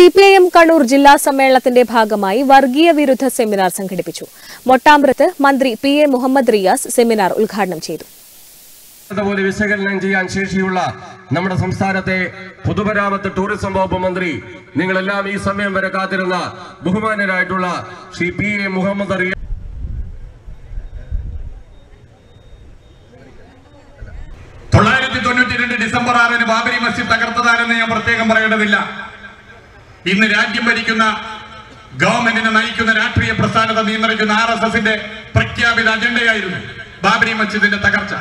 CPIM Kannur ജില്ലാ സമ്മേളനത്തിന്റെ ഭാഗമായി വർഗീയ വിരുദ്ധ സെമിനാർ സംഘടിപ്പിച്ചു. മൊട്ടാമ്പ്രത്ത് മന്ത്രി PA മുഹമ്മദ് റിയാസ് സെമിനാർ ഉദ്ഘാടനം ചെയ്തു. അതുപോലെ വിശകലനം ചെയ്യാൻ ശേഷിയുള്ള നമ്മുടെ സംസ്ഥാനത്തെ പൊതുമരാമത്ത് ടൂറിസം വകുപ്പ് മന്ത്രി നിങ്ങളെല്ലാം ഈ സമയം വരെ കാത്തിരുന്ന ബഹുമാന്യരായിട്ടുള്ള ശ്രീ PA മുഹമ്മദ് റിയാസ് ഡിസംബർ 6 ബാബരി മസ്ജിദ് തകർത്തതാരെന്ന് ഞാൻ പ്രത്യേകം പറയേണ്ടതില്ല. ഇന്ന് രാജ്യം ഭരിക്കുന്ന ഗവൺമെന്റിനെ നയിക്കുന്ന രാഷ്ട്രീയ പ്രസ്ഥാനത്തെ നിയന്ത്രിക്കുന്ന RSSന്റെ പ്രഖ്യാപിത അജണ്ടയായിരുന്നു ബാബരി മസ്ജിദിന്റെ തകർച്ച.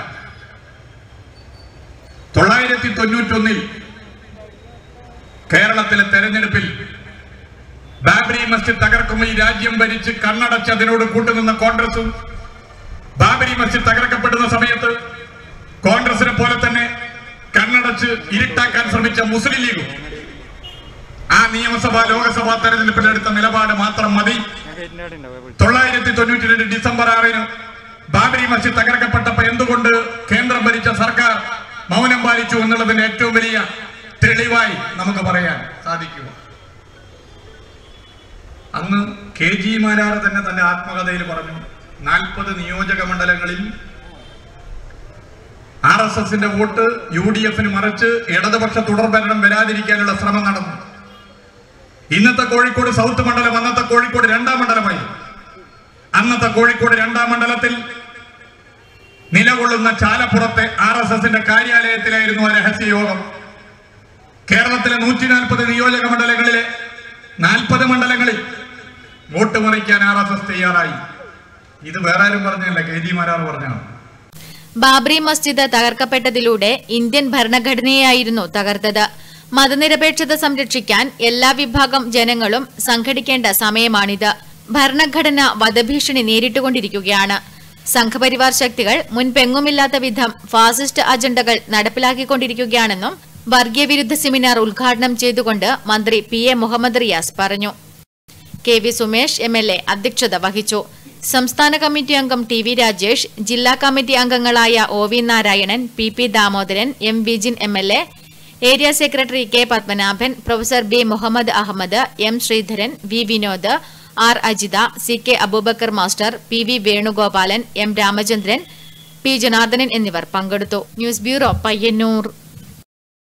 991 കേരളത്തിലെ തെരഞ്ഞെടുപ്പിൽ ബാബരി മസ്ജിദ് തകർക്കുമ്പോൾ ഈ രാജ്യം ഭരിച്ച് കണ്ണടച്ച് അതിനോട് കൂട്ടുനിന്ന കോൺഗ്രസും ബാബരി മസ്ജിദ് തകർക്കപ്പെടുന്ന സമയത്ത് കോൺഗ്രസിനെ പോലെ തന്നെ കണ്ണടച്ച് ഇരുട്ടാക്കാൻ ശ്രമിച്ച മുസ്ലിം ലീഗും ആ നിയമസഭാ ലോകസഭാ തെരഞ്ഞെടുപ്പിൽ എടുത്ത നിലപാട് മാത്രം മതി. 992 ഡിസംബർ 6 ബാബരി മസ്ജിദ് തകർക്കപ്പെട്ടപ്പോൾ എന്തുകൊണ്ട് കേന്ദ്രം ഭരിച്ച സർക്കാർ മൗനം പാലിച്ചു എന്നുള്ളതിന്റെ ഏറ്റവും വലിയ തെളിവായി നമുക്ക് പറയാൻ സാധിക്കും. അന്ന് KG മാരാർ തന്നെ തന്റെ ആത്മകഥയിൽ പറഞ്ഞു, 40 നിയോജക മണ്ഡലങ്ങളിൽ RSSന്റെ വോട്ട് UDFന് മറിച്ച് ഇടതുപക്ഷ തുടർഭരണം വരാതിരിക്കാനുള്ള ശ്രമം നടന്നു. ഇന്നത്തെ കോഴിക്കോട് സൗത്ത് മണ്ഡലം അന്നത്തെ കോഴിക്കോട് 2ാം മണ്ഡലമായി. അന്നത്തെ കോഴിക്കോട് 2ാം മണ്ഡലത്തിൽ നിലകൊള്ളുന്ന ചാലപ്പുറത്തെ RSSന്റെ കാര്യാലയത്തിലായിരുന്നു ആ രഹസ്യ യോഗം. കേരളത്തിലെ 140 നിയോജക മണ്ഡലങ്ങളിലെ 40 മണ്ഡലങ്ങളിൽ വോട്ട് മറിക്കാൻ RSS തയ്യാറായി. ഇത് വേറെ ആരും പറഞ്ഞല്ല, KG മാരാർ പറഞ്ഞാണ്. ബാബറി മസ്ജിദ് തകർക്കപ്പെട്ടതിലൂടെ ഇന്ത്യൻ ഭരണഘടനയായിരുന്നു തകർത്തത്. മതനിരപേക്ഷത സംരക്ഷിക്കാൻ എല്ലാ വിഭാഗം ജനങ്ങളും സംഘടിക്കേണ്ട സമയമാണിത്. ഭരണഘടന വധഭീഷണി നേരിട്ടുകൊണ്ടിരിക്കുകയാണ്. സംഘപരിവാർ ശക്തികൾ മുൻപെങ്ങുമില്ലാത്ത വിധം ഫാസിസ്റ്റ് അജണ്ടകൾ നടപ്പിലാക്കിക്കൊണ്ടിരിക്കുകയാണെന്നും വർഗീയ വിരുദ്ധ സെമിനാർ ഉദ്ഘാടനം ചെയ്തുകൊണ്ട് മന്ത്രി PA മുഹമ്മദ് റിയാസ് പറഞ്ഞു. KV സുമേഷ് MLA അധ്യക്ഷത വഹിച്ചു. സംസ്ഥാന കമ്മിറ്റി അംഗം TV രാജേഷ്, ജില്ലാ കമ്മിറ്റി അംഗങ്ങളായ OV Narayanan, PP Damodaran, M Vijin MLA, area secretary K Padmanabhan, professor B Muhammad Ahmed, M Sreedharan, V Vinod, R Ajitha, CK Aboobacker master, PV Venugopalan, M Ramachandran, P Janardhanan എന്നിവർ പങ്കെടുത്തു. News bureau, Payyanur.